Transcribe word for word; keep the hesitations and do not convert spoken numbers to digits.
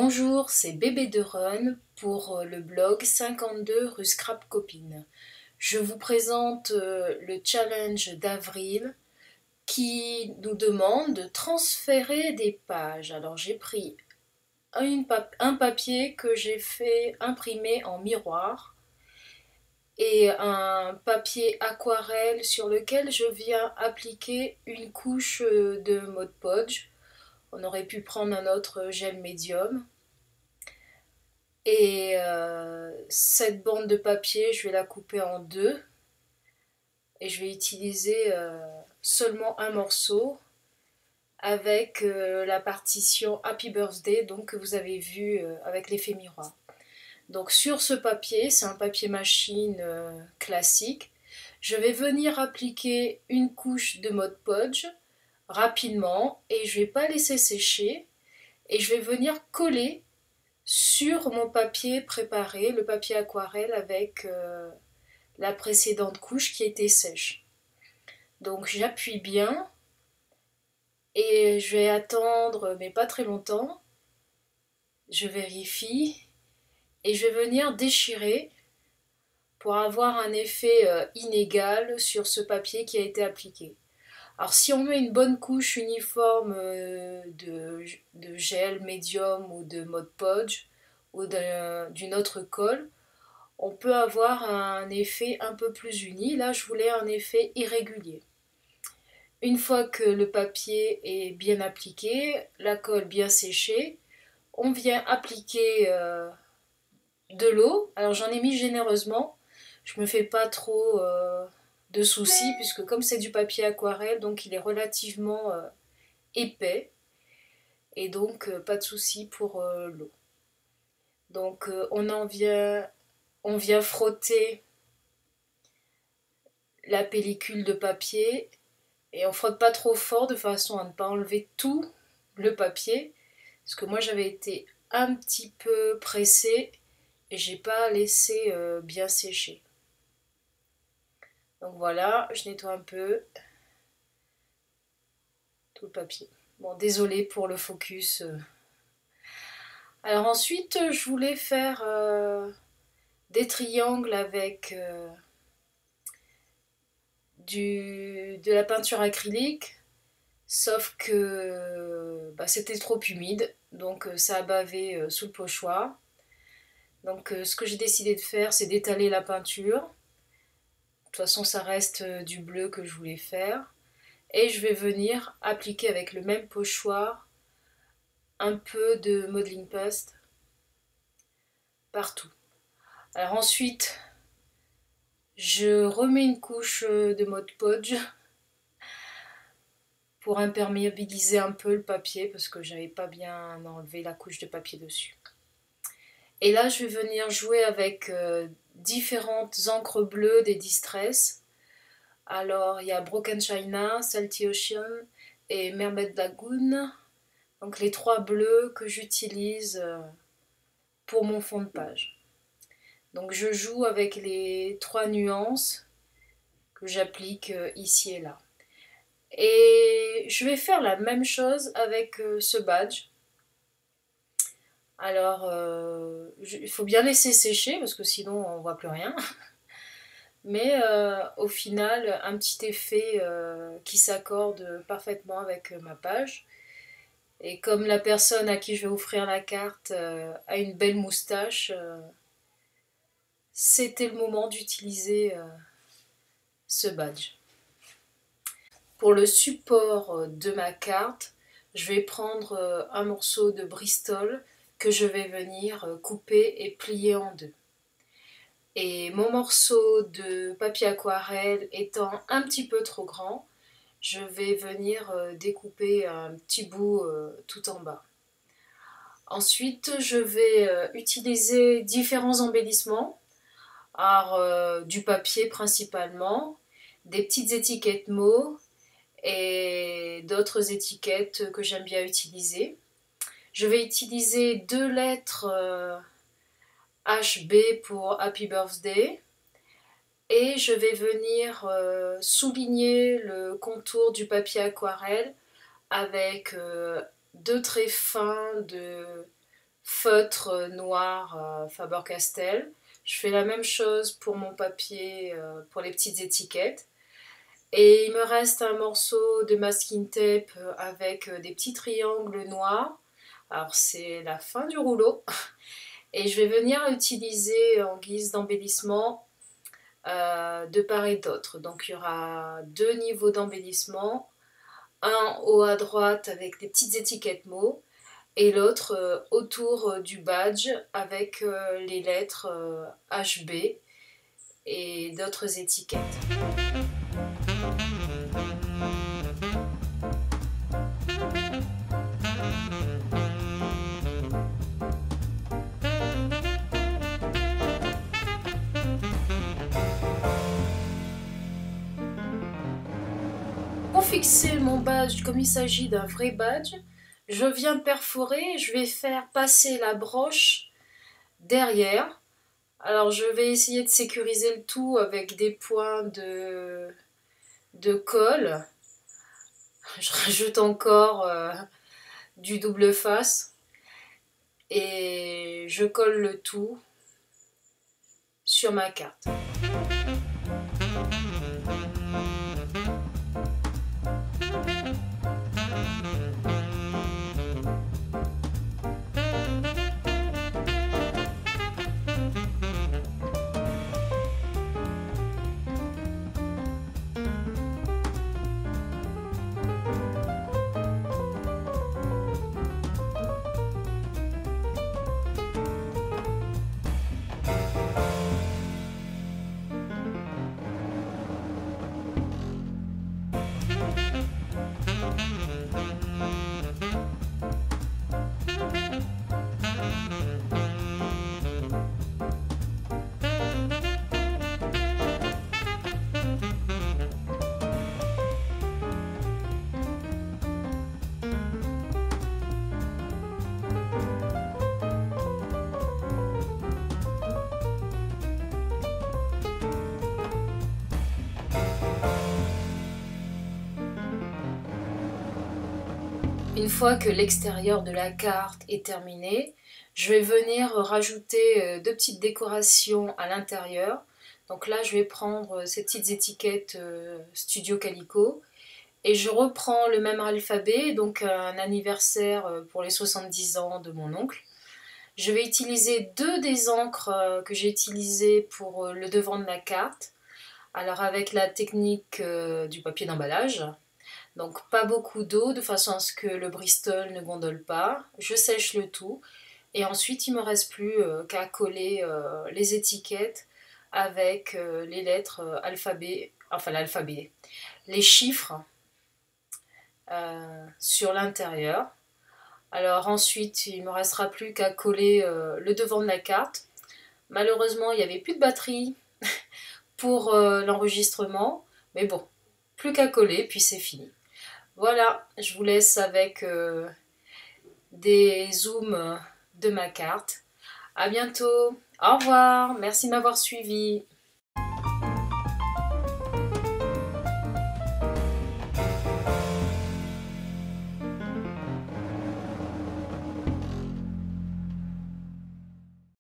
Bonjour, c'est Bébé de Run pour le blog cinquante-deux rue Scrap Copine. Je vous présente le challenge d'avril qui nous demande de transférer des pages. Alors j'ai pris un, pap un papier que j'ai fait imprimer en miroir et un papier aquarelle sur lequel je viens appliquer une couche de Mod Podge. On aurait pu prendre un autre gel médium. Et euh, cette bande de papier, je vais la couper en deux. Et je vais utiliser euh, seulement un morceau avec euh, la partition Happy Birthday, donc que vous avez vu euh, avec l'effet miroir. Donc sur ce papier, c'est un papier machine euh, classique, je vais venir appliquer une couche de Mod Podge rapidement et je ne vais pas laisser sécher. Et je vais venir coller sur mon papier préparé, le papier aquarelle avec euh, la précédente couche qui était sèche. Donc j'appuie bien et je vais attendre, mais pas très longtemps. Je vérifie et je vais venir déchirer pour avoir un effet euh, inégal sur ce papier qui a été appliqué. Alors si on met une bonne couche uniforme euh, de, de gel médium ou de Mod Podge ou d'une autre colle, on peut avoir un effet un peu plus uni. Là, je voulais un effet irrégulier. Une fois que le papier est bien appliqué, la colle bien séchée, on vient appliquer euh, de l'eau. Alors j'en ai mis généreusement. Je me fais pas trop euh, de soucis puisque comme c'est du papier aquarelle, donc il est relativement euh, épais. Et donc euh, pas de soucis pour euh, l'eau. Donc euh, on en vient... On vient frotter la pellicule de papier et on frotte pas trop fort de façon à ne pas enlever tout le papier parce que moi j'avais été un petit peu pressée et j'ai pas laissé euh, bien sécher. Donc voilà, je nettoie un peu tout le papier. Bon, désolée pour le focus. Alors ensuite, je voulais faire euh, des triangles avec euh, du, de la peinture acrylique, sauf que bah, c'était trop humide, donc ça a bavé euh, sous le pochoir. Donc euh, ce que j'ai décidé de faire, c'est d'étaler la peinture. De toute façon, ça reste euh, du bleu que je voulais faire. Et je vais venir appliquer avec le même pochoir un peu de modeling paste partout. Alors ensuite, je remets une couche de Mod Podge pour imperméabiliser un peu le papier parce que j'avais pas bien enlevé la couche de papier dessus. Et là, je vais venir jouer avec euh, différentes encres bleues des Distress. Alors, il y a Broken China, Salty Ocean et Mermaid Lagoon. Donc, les trois bleus que j'utilise euh, pour mon fond de page. Donc, je joue avec les trois nuances que j'applique euh, ici et là. Et je vais faire la même chose avec euh, ce badge. Alors, euh, je, il faut bien laisser sécher parce que sinon on voit plus rien. Mais euh, au final, un petit effet euh, qui s'accorde parfaitement avec ma page. Et comme la personne à qui je vais offrir la carte euh, a une belle moustache, euh, c'était le moment d'utiliser euh, ce badge. Pour le support de ma carte, je vais prendre un morceau de Bristol que je vais venir couper et plier en deux. Et mon morceau de papier aquarelle étant un petit peu trop grand, je vais venir découper un petit bout tout en bas. Ensuite, je vais utiliser différents embellissements, alors, du papier principalement, des petites étiquettes mots, et d'autres étiquettes que j'aime bien utiliser. Je vais utiliser deux lettres euh, H B pour Happy Birthday et je vais venir euh, souligner le contour du papier aquarelle avec euh, deux traits fins de feutre noir euh, Faber-Castell. Je fais la même chose pour mon papier, euh, pour les petites étiquettes. Et il me reste un morceau de masking tape avec des petits triangles noirs. Alors c'est la fin du rouleau. Et je vais venir utiliser en guise d'embellissement euh, de part et d'autre. Donc il y aura deux niveaux d'embellissement. Un haut à droite avec des petites étiquettes mots et l'autre euh, autour euh, du badge avec euh, les lettres euh, H B et d'autres étiquettes. Pour fixer mon badge, comme il s'agit d'un vrai badge, je viens perforer, je vais faire passer la broche derrière. Alors je vais essayer de sécuriser le tout avec des points de, de colle. Je rajoute encore euh, du double face et je colle le tout sur ma carte. Une fois que l'extérieur de la carte est terminé, je vais venir rajouter deux petites décorations à l'intérieur. Donc là, je vais prendre ces petites étiquettes Studio Calico et je reprends le même alphabet, donc un anniversaire pour les soixante-dix ans de mon oncle. Je vais utiliser deux des encres que j'ai utilisées pour le devant de la carte. Alors avec la technique du papier d'emballage. Donc pas beaucoup d'eau de façon à ce que le Bristol ne gondole pas. Je sèche le tout et ensuite il ne me reste plus euh, qu'à coller euh, les étiquettes avec euh, les lettres euh, alphabet, enfin l'alphabet, les chiffres euh, sur l'intérieur. Alors ensuite il ne me restera plus qu'à coller euh, le devant de la carte. Malheureusement il n'y avait plus de batterie pour euh, l'enregistrement, mais bon, plus qu'à coller puis c'est fini. Voilà, je vous laisse avec euh, des zooms de ma carte. À bientôt. Au revoir. Merci de m'avoir suivi.